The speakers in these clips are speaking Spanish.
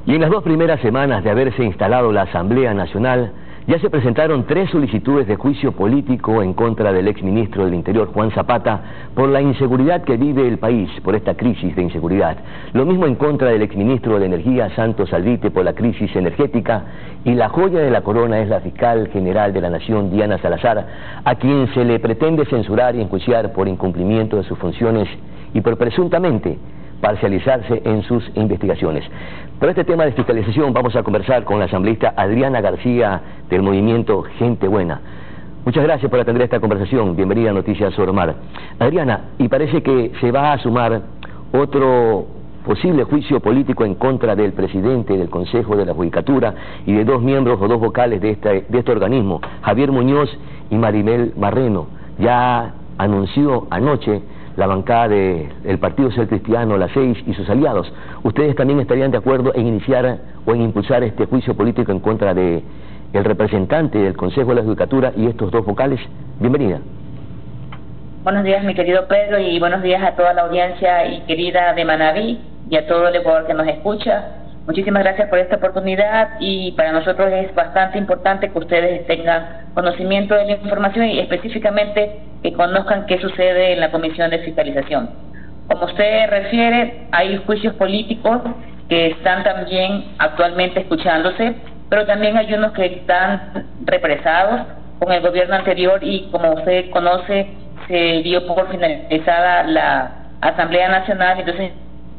Y en las 2 primeras semanas de haberse instalado la Asamblea Nacional, ya se presentaron 3 solicitudes de juicio político en contra del exministro del Interior, Juan Zapata, por la inseguridad que vive el país, por esta crisis de inseguridad. Lo mismo en contra del exministro de Energía, Santos Alvite, por la crisis energética. Y la joya de la corona es la fiscal general de la Nación, Diana Salazar, a quien se le pretende censurar y enjuiciar por incumplimiento de sus funciones y por presuntamente parcializarse en sus investigaciones. Por este tema de fiscalización vamos a conversar con la asambleísta Adriana García del movimiento Gente Buena. Muchas gracias por atender esta conversación. Bienvenida a Noticias Sobre Mar. Adriana, y parece que se va a sumar otro posible juicio político en contra del presidente del Consejo de la Judicatura y de 2 miembros o 2 vocales de este organismo, Javier Muñoz y Maribel Barreno. Ya anunció anoche la bancada del Partido Social Cristiano, la 6 y sus aliados. ¿Ustedes también estarían de acuerdo en iniciar o en impulsar este juicio político en contra de el representante del Consejo de la Judicatura y estos 2 vocales? Bienvenida. Buenos días, mi querido Pedro, y buenos días a toda la audiencia y querida de Manabí y a todo el Ecuador que nos escucha. Muchísimas gracias por esta oportunidad, y para nosotros es bastante importante que ustedes tengan conocimiento de la información y específicamente que conozcan qué sucede en la Comisión de Fiscalización. Como usted refiere, hay juicios políticos que están también actualmente escuchándose, pero también hay unos que están represados con el gobierno anterior, y como usted conoce, se dio por finalizada la Asamblea Nacional, entonces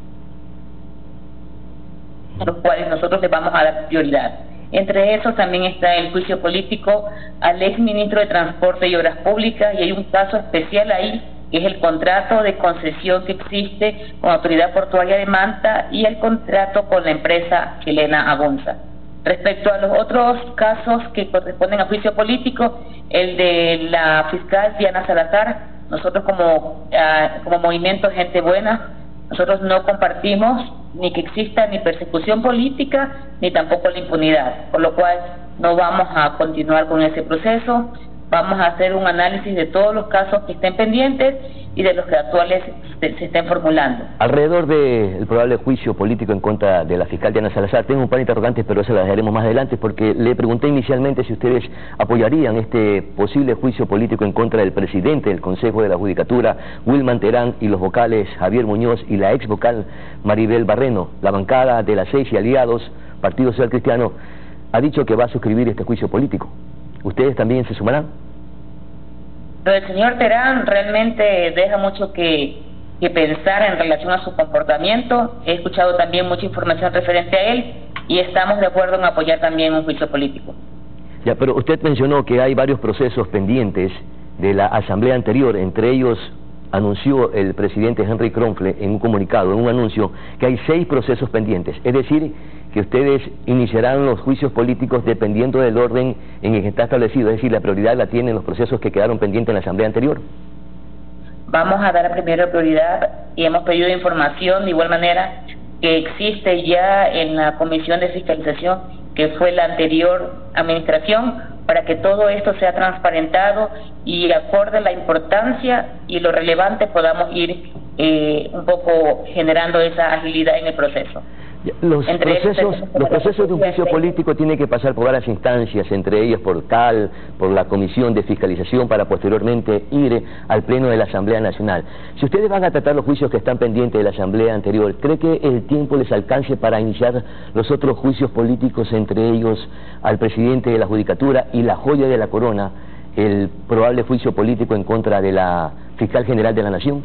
los cuales nosotros les vamos a dar prioridad. Entre esos también está el juicio político al ex ministro de Transporte y Obras Públicas, y hay un caso especial ahí, que es el contrato de concesión que existe con la Autoridad Portuaria de Manta y el contrato con la empresa chilena Agunza. Respecto a los otros casos que corresponden a juicio político, el de la fiscal Diana Salazar, nosotros como movimiento Gente Buena, nosotros no compartimos ni que exista ni persecución política ni tampoco la impunidad, por lo cual no vamos a continuar con ese proceso. Vamos a hacer un análisis de todos los casos que estén pendientes y de los que actuales se estén formulando. Alrededor del probable juicio político en contra de la fiscal Diana Salazar, tengo un par de interrogantes, pero eso las dejaremos más adelante, porque le pregunté inicialmente si ustedes apoyarían este posible juicio político en contra del presidente del Consejo de la Judicatura, Wilman Terán, y los vocales Javier Muñoz y la ex vocal Maribel Barreno. La bancada de la 6 y aliados, Partido Social Cristiano, ha dicho que va a suscribir este juicio político. ¿Ustedes también se sumarán? Pero el señor Terán realmente deja mucho que pensar en relación a su comportamiento. He escuchado también mucha información referente a él y estamos de acuerdo en apoyar también un juicio político. Ya, pero usted mencionó que hay varios procesos pendientes de la asamblea anterior. Entre ellos anunció el presidente Henry Kronfle en un comunicado, en un anuncio, que hay 6 procesos pendientes. Es decir, que ustedes iniciarán los juicios políticos dependiendo del orden en el que está establecido, es decir, la prioridad la tienen los procesos que quedaron pendientes en la asamblea anterior. Vamos a dar la primera prioridad y hemos pedido información de igual manera que existe ya en la Comisión de Fiscalización, que fue la anterior administración, para que todo esto sea transparentado y acorde a la importancia y lo relevante podamos ir un poco generando esa agilidad en el proceso. Los procesos de un juicio político tienen que pasar por varias instancias, entre ellas por la Comisión de Fiscalización, para posteriormente ir al Pleno de la Asamblea Nacional. Si ustedes van a tratar los juicios que están pendientes de la Asamblea anterior, ¿cree que el tiempo les alcance para iniciar los otros juicios políticos, entre ellos al presidente de la Judicatura y la joya de la corona, el probable juicio político en contra de la fiscal general de la Nación?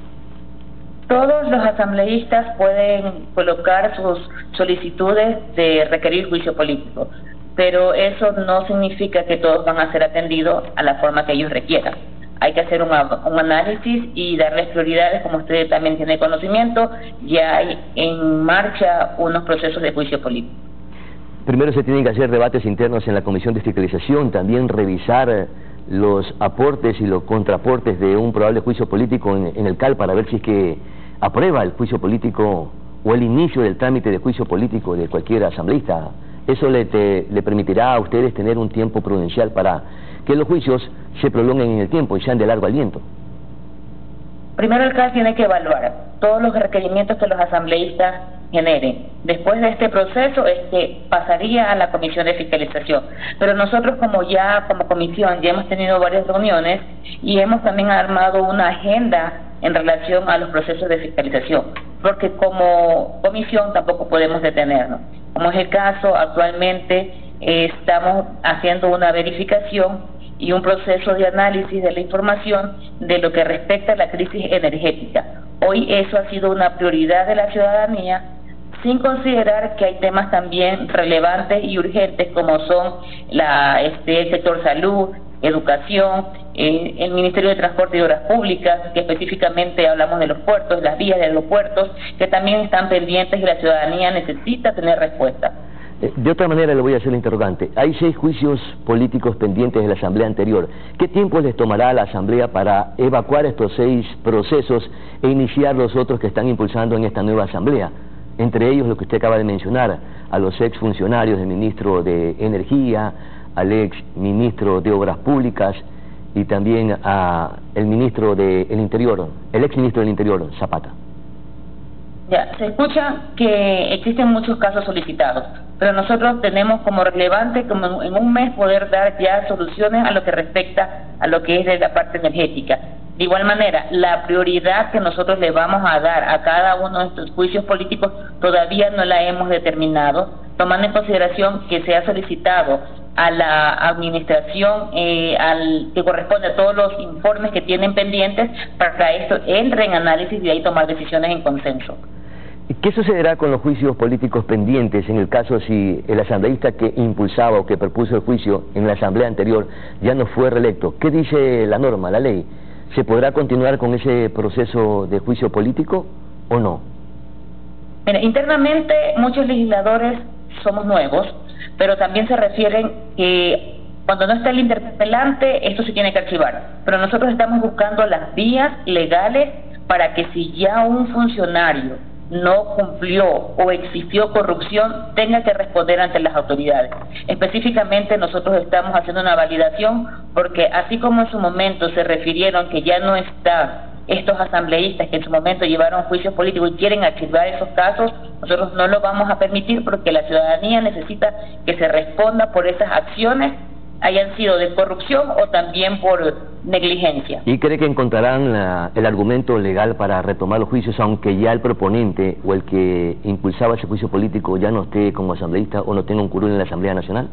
Todos los asambleístas pueden colocar sus solicitudes de requerir juicio político, pero eso no significa que todos van a ser atendidos a la forma que ellos requieran. Hay que hacer un análisis y darles prioridades. Como usted también tiene conocimiento, ya hay en marcha unos procesos de juicio político. Primero se tienen que hacer debates internos en la Comisión de Fiscalización, también revisar los aportes y los contraportes de un probable juicio político en el CAL, para ver si es que aprueba el juicio político o el inicio del trámite de juicio político de cualquier asambleísta. Eso le permitirá a ustedes tener un tiempo prudencial para que los juicios se prolonguen en el tiempo y sean de largo aliento. Primero el CAS tiene que evaluar todos los requerimientos que los asambleístas generen. Después de este proceso pasaría a la comisión de fiscalización. Pero nosotros como comisión ya hemos tenido varias reuniones y hemos también armado una agenda en relación a los procesos de fiscalización, porque como comisión tampoco podemos detenernos. Como es el caso, actualmente estamos haciendo una verificación y un proceso de análisis de la información de lo que respecta a la crisis energética. Hoy eso ha sido una prioridad de la ciudadanía, sin considerar que hay temas también relevantes y urgentes como son el sector salud, educación, el Ministerio de Transporte y Obras Públicas, que específicamente hablamos de los puertos, las vías de los puertos, que también están pendientes y la ciudadanía necesita tener respuesta. De otra manera le voy a hacer la interrogante. Hay 6 juicios políticos pendientes de la Asamblea anterior. ¿Qué tiempo les tomará a la Asamblea para evacuar estos 6 procesos e iniciar los otros que están impulsando en esta nueva Asamblea? Entre ellos lo que usted acaba de mencionar, a los exfuncionarios del ministro de Energía, al ex ministro de Obras Públicas y también al ministro del Interior, el ex ministro del Interior, Zapata. Ya, se escucha que existen muchos casos solicitados, pero nosotros tenemos como relevante como en un mes poder dar ya soluciones a lo que respecta a lo que es de la parte energética. De igual manera, la prioridad que nosotros le vamos a dar a cada uno de estos juicios políticos todavía no la hemos determinado, tomando en consideración que se ha solicitado a la administración que corresponde a todos los informes que tienen pendientes para que esto entre en análisis y de ahí tomar decisiones en consenso. ¿Qué sucederá con los juicios políticos pendientes en el caso si el asambleísta que impulsaba o que propuso el juicio en la asamblea anterior ya no fue reelecto? ¿Qué dice la norma, la ley? ¿Se podrá continuar con ese proceso de juicio político o no? Mira, internamente muchos legisladores somos nuevos, pero también se refieren que cuando no está el interpelante, esto se tiene que archivar. Pero nosotros estamos buscando las vías legales para que si ya un funcionario no cumplió o existió corrupción, tenga que responder ante las autoridades. Específicamente nosotros estamos haciendo una validación porque así como en su momento se refirieron que ya no están estos asambleístas que en su momento llevaron juicios políticos y quieren archivar esos casos, nosotros no lo vamos a permitir porque la ciudadanía necesita que se responda por esas acciones, hayan sido de corrupción o también por negligencia. ¿Y cree que encontrarán el argumento legal para retomar los juicios aunque ya el proponente o el que impulsaba ese juicio político ya no esté como asambleísta o no tenga un curul en la Asamblea Nacional?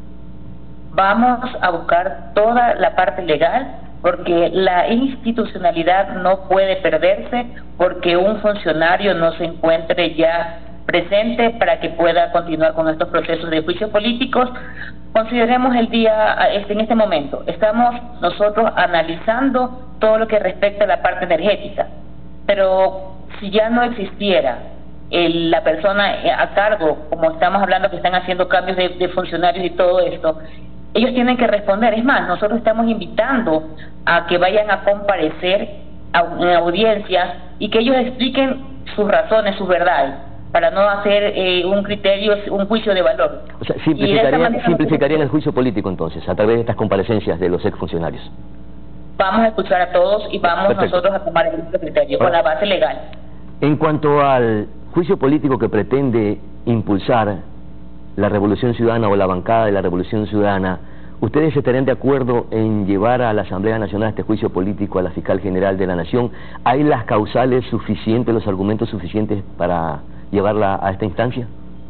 Vamos a buscar toda la parte legal porque la institucionalidad no puede perderse porque un funcionario no se encuentre ya presente para que pueda continuar con estos procesos de juicios políticos. Consideremos el día, en este momento, estamos nosotros analizando todo lo que respecta a la parte energética, pero si ya no existiera la persona a cargo, como estamos hablando que están haciendo cambios de funcionarios y todo esto, ellos tienen que responder. Es más, nosotros estamos invitando a que vayan a comparecer en audiencias y que ellos expliquen sus razones, sus verdades, para no hacer un juicio de valor. O sea, simplificarían el juicio político entonces, a través de estas comparecencias de los exfuncionarios. Vamos a escuchar a todos y vamos nosotros a tomar el criterio con la base legal. En cuanto al juicio político que pretende impulsar la Revolución Ciudadana o la bancada de la Revolución Ciudadana, ¿ustedes estarían de acuerdo en llevar a la Asamblea Nacional este juicio político a la Fiscal General de la Nación? ¿Hay las causales suficientes, los argumentos suficientes para llevarla a esta instancia?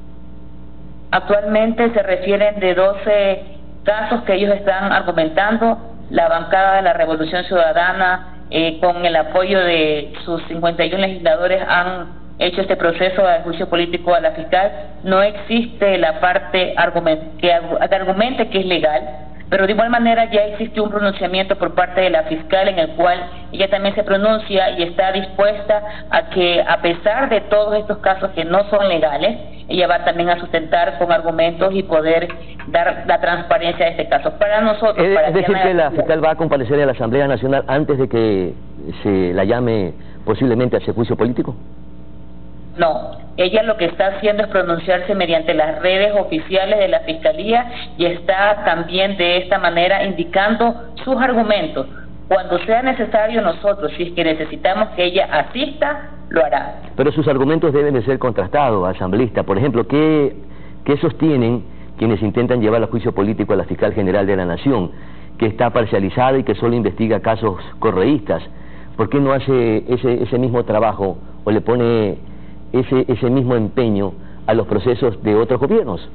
Actualmente se refieren de 12 casos que ellos están argumentando. La bancada de la Revolución Ciudadana, con el apoyo de sus 51 legisladores, han hecho este proceso de juicio político a la fiscal. No existe la parte que argumente que es legal, pero de igual manera ya existe un pronunciamiento por parte de la fiscal en el cual ella también se pronuncia y está dispuesta a que, a pesar de todos estos casos que no son legales, ella va también a sustentar con argumentos y poder dar la transparencia de este caso. Para nosotros... Es decir, que la fiscal va a comparecer a la Asamblea Nacional antes de que se la llame posiblemente a ese juicio político. No, ella lo que está haciendo es pronunciarse mediante las redes oficiales de la Fiscalía y está también de esta manera indicando sus argumentos. Cuando sea necesario nosotros, si es que necesitamos que ella asista, lo hará. Pero sus argumentos deben de ser contrastados, asambleísta. Por ejemplo, ¿qué sostienen quienes intentan llevar a juicio político a la fiscal general de la Nación, que está parcializada y que solo investiga casos correístas? ¿Por qué no hace ese mismo trabajo o le pone ese mismo empeño a los procesos de otros gobiernos?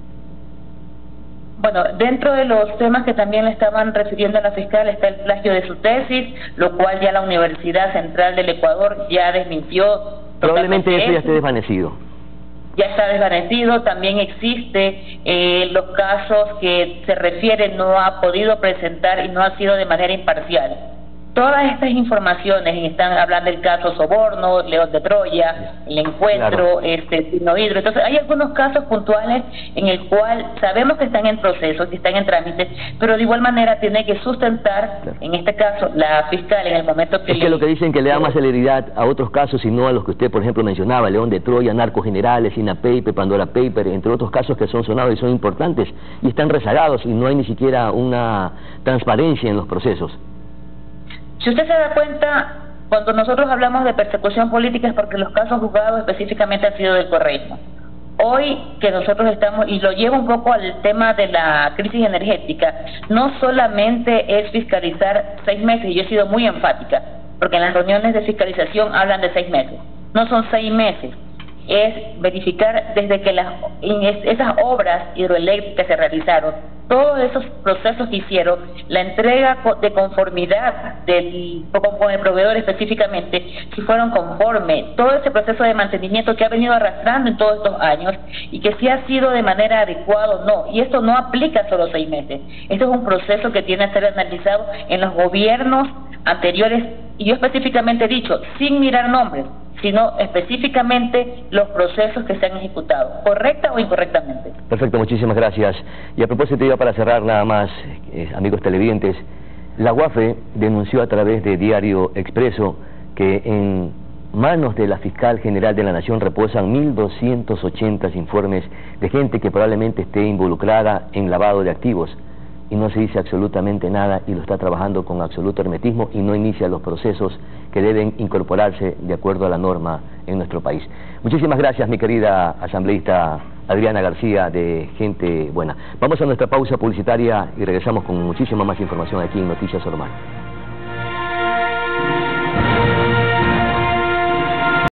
Bueno, dentro de los temas que también le estaban refiriendo a la fiscal está el plagio de su tesis, lo cual ya la Universidad Central del Ecuador ya desmintió. Probablemente eso ya esté desvanecido. Ya está desvanecido. También existe los casos que se refieren, no ha podido presentar y no ha sido de manera imparcial. Todas estas informaciones, están hablando del caso Soborno, León de Troya, el encuentro, Tino Hidro. Entonces hay algunos casos puntuales en el cual sabemos que están en proceso, que están en trámite, pero de igual manera tiene que sustentar, en este caso, la fiscal en el momento que... Es que lo que dicen que le da más celeridad a otros casos y no a los que usted, por ejemplo, mencionaba, León de Troya, narcogenerales, Ina Paper, Pandora Paper, entre otros casos que son sonados y son importantes, y están rezagados y no hay ni siquiera una transparencia en los procesos. Si usted se da cuenta, cuando nosotros hablamos de persecución política es porque los casos juzgados específicamente han sido del correísmo. Hoy que nosotros estamos, y lo llevo un poco al tema de la crisis energética, no solamente es fiscalizar 6 meses, y yo he sido muy enfática, porque en las reuniones de fiscalización hablan de 6 meses, no son 6 meses, es verificar desde que esas obras hidroeléctricas se realizaron, todos esos procesos que hicieron, la entrega de conformidad con el proveedor específicamente, si fueron conformes, todo ese proceso de mantenimiento que ha venido arrastrando en todos estos años y que si ha sido de manera adecuada o no. Y esto no aplica solo 6 meses, esto es un proceso que tiene que ser analizado en los gobiernos anteriores, y yo específicamente he dicho, sin mirar nombres, sino específicamente los procesos que se han ejecutado, correcta o incorrectamente. Perfecto, muchísimas gracias. Y a propósito, ya para cerrar nada más, amigos televidentes, la UAFE denunció a través de Diario Expreso que en manos de la Fiscal General de la Nación reposan 1.280 informes de gente que probablemente esté involucrada en lavado de activos, y no se dice absolutamente nada, y lo está trabajando con absoluto hermetismo y no inicia los procesos que deben incorporarse de acuerdo a la norma en nuestro país. Muchísimas gracias, mi querida asambleísta Adriana García, de Gente Buena. Vamos a nuestra pausa publicitaria y regresamos con muchísima más información aquí en Noticias Ormal.